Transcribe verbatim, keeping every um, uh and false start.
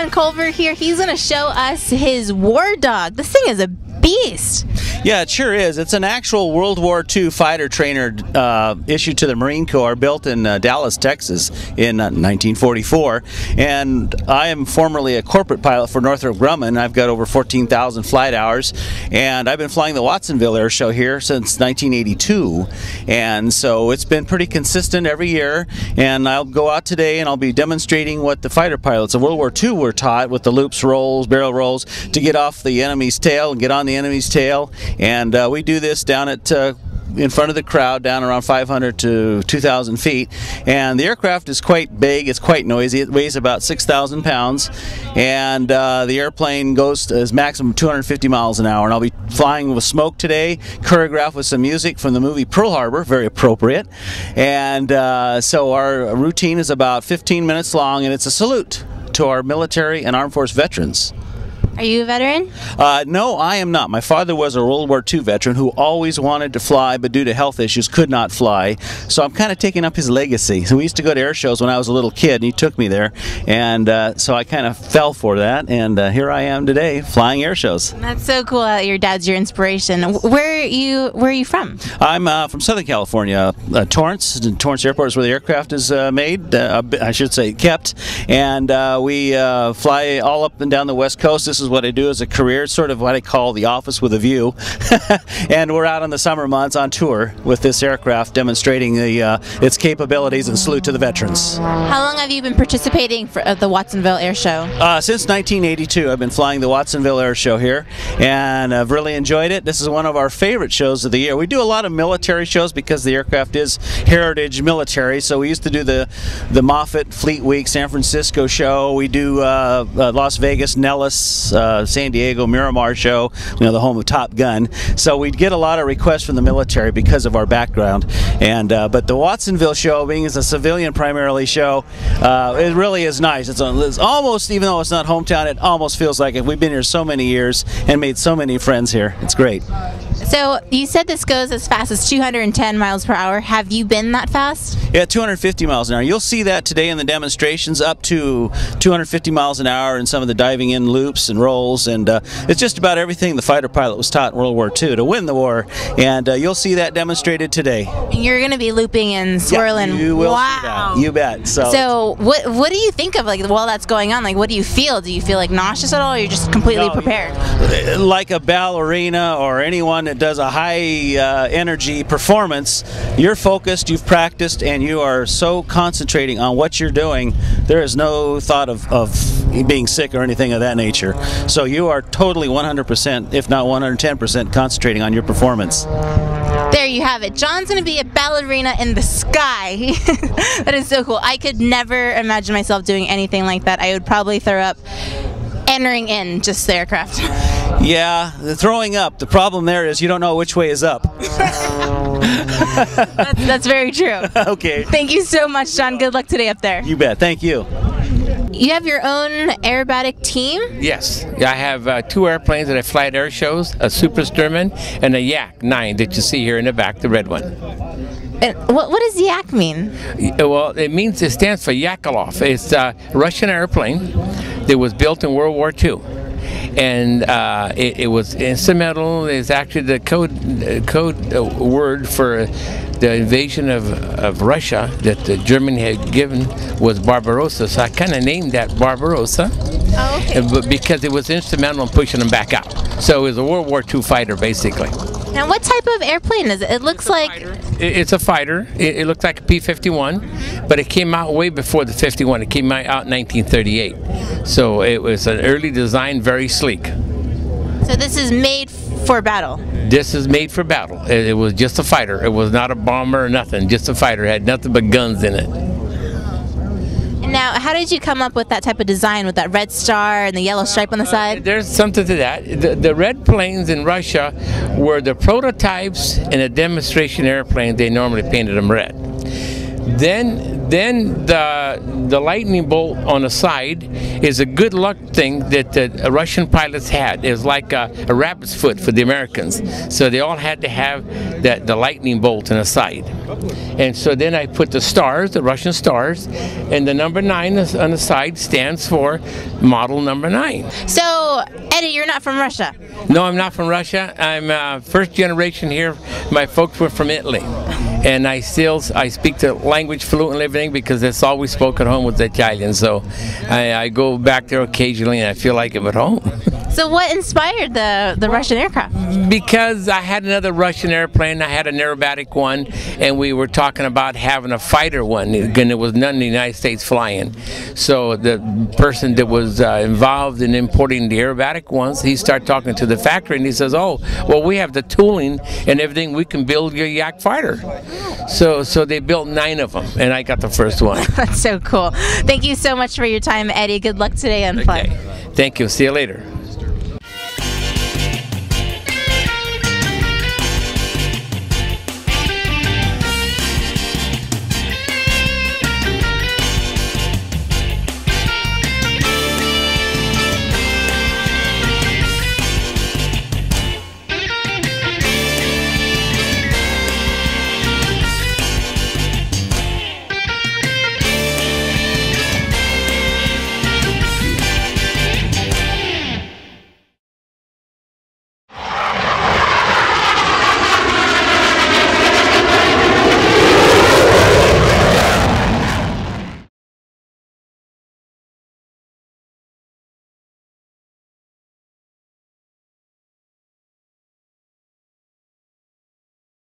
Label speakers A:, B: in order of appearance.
A: John Culver here. He's going to show us his War Dog. This thing is a beast.
B: Yeah, it sure is. It's an actual World War Two fighter trainer uh, issued to the Marine Corps, built in uh, Dallas, Texas in uh, nineteen forty-four. And I am formerly a corporate pilot for Northrop Grumman. I've got over fourteen thousand flight hours, and I've been flying the Watsonville Air Show here since nineteen eighty-two. And so it's been pretty consistent every year. And I'll go out today and I'll be demonstrating what the fighter pilots of World War Two were taught with the loops, rolls, barrel rolls, to get off the enemy's tail and get on the enemy's tail. And uh, we do this down at uh, in front of the crowd, down around five hundred to two thousand feet. And the aircraft is quite big, it's quite noisy. It weighs about six thousand pounds, and uh, the airplane goes to its maximum two hundred fifty miles an hour. And I'll be flying with smoke today, choreographed with some music from the movie Pearl Harbor, very appropriate. And uh, so our routine is about fifteen minutes long, and it's a salute to our military and armed force veterans.
A: Are you a veteran?
B: Uh, no, I am not. My father was a World War Two veteran who always wanted to fly, but due to health issues could not fly. So I'm kind of taking up his legacy. So we used to go to air shows when I was a little kid, and he took me there. And uh, so I kind of fell for that, and uh, here I am today, flying air shows.
A: That's so cool that your dad's your inspiration. Where are you, where are you from?
B: I'm uh, from Southern California, uh, Torrance. Torrance Airport is where the aircraft is uh, made, uh, I should say kept. And uh, we uh, fly all up and down the West Coast. This is what I do as a career. It's sort of what I call the office with a view. And we're out in the summer months on tour with this aircraft, demonstrating the, uh, its capabilities, and salute to the veterans.
A: How long have you been participating for uh, the Watsonville Air Show?
B: Uh, since nineteen eighty-two, I've been flying the Watsonville Air Show here, and I've really enjoyed it. This is one of our favorite shows of the year. We do a lot of military shows because the aircraft is heritage military. So we used to do the the Moffett Fleet Week San Francisco show. We do uh, uh, Las Vegas Nellis, uh, San Diego Miramar show, you know, the home of Top Gun. So we get a lot of requests from the military because of our background. And uh, but the Watsonville show, being as a civilian primarily show, uh, it really is nice. It's, it's almost, even though it's not hometown, it almost feels like it. We've been here so many years and made so many friends here. It's great.
A: So you said this goes as fast as two hundred ten miles per hour. Have you been that fast?
B: Yeah, two hundred fifty miles an hour. You'll see that today in the demonstrations, up to two hundred fifty miles an hour in some of the diving in loops and rolls. And uh, it's just about everything the fighter pilot was taught in World War Two to win the war. And uh, you'll see that demonstrated today.
A: You're going to be looping and swirling.
B: Yeah, you will
A: wow.
B: see that. You bet. So,
A: so what what do you think of, like, while that's going on? Like, what do you feel? Do you feel like nauseous at all, or you're just completely
B: no,
A: prepared?
B: Like a ballerina or anyone that does a high uh, energy performance, you're focused, you've practiced, and you are so concentrating on what you're doing. There is no thought of, of being sick or anything of that nature. So you are totally one hundred percent, if not one hundred ten percent, concentrating on your performance.
A: There you have it. John's going to be a ballerina in the sky. That is so cool. I could never imagine myself doing anything like that. I would probably throw up entering in just the aircraft.
B: Yeah, the throwing up. The problem there is you don't know which way is up.
A: that's, that's very true.
B: Okay.
A: Thank you so much, John. Good luck today up there.
B: You bet. Thank you.
A: You have your own aerobatic team?
C: Yes. I have uh, two airplanes that I fly at air shows, a Super Sturman and a Yak nine that you see here in the back, the red one.
A: And what, what does Yak mean?
C: Well, it means, it stands for Yakolov. It's a Russian airplane that was built in World War Two. And uh, it, it was instrumental. It's actually the code uh, code uh, word for the invasion of, of Russia that uh, Germany had given was Barbarossa. So I kind of named that Barbarossa.
A: Oh, okay.
C: But because it was instrumental in pushing them back out. So it was a World War Two fighter, basically.
A: Now, what type of airplane is it? It looks
C: it's
A: like...
C: It's a fighter. It, it looks like a P fifty-one, but it came out way before the fifty-one. It came out in nineteen thirty-eight. So it was an early design, very sleek.
A: So this is made for battle?
C: This is made for battle. It, it was just a fighter. It was not a bomber or nothing, just a fighter. It had nothing but guns in it.
A: Now, how did you come up with that type of design with that red star and the yellow stripe on the side?
C: Uh, there's something to that. The, the red planes in Russia were the prototypes and a demonstration airplane. They normally painted them red. Then, then the the lightning bolt on the side is a good luck thing that the Russian pilots had. It was like a, a rabbit's foot for the Americans. So they all had to have that the lightning bolt on the side. And so then I put the stars, the Russian stars, and the number nine on the side stands for model number nine.
A: So, Eddie, you're not from Russia?
C: No, I'm not from Russia. I'm uh, first generation here. My folks were from Italy. And I still, I speak the language fluently, everything, because that's all we spoke at home was Italian. So I, I go back there occasionally and I feel like I'm at home.
A: So what inspired the, the Russian aircraft?
C: Because I had another Russian airplane, I had an aerobatic one, and we were talking about having a fighter one, and there was none in the United States flying. So the person that was uh, involved in importing the aerobatic ones, he started talking to the factory, and he says, oh, well, we have the tooling and everything, we can build your Yak fighter. So, so they built nine of them, and I got the first one.
A: That's so cool. Thank you so much for your time, Eddie. Good luck today on Fly.
C: Okay. Thank you. See you later.